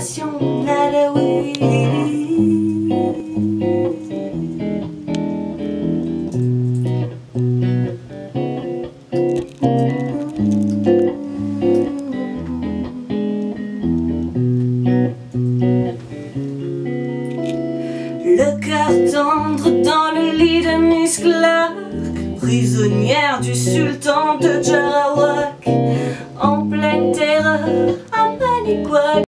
nation Nadawi. Le cœur tendre dans le lit de Miss Clark, prisonnière du sultan de Jarawak, en pleine terreur à Maniquak.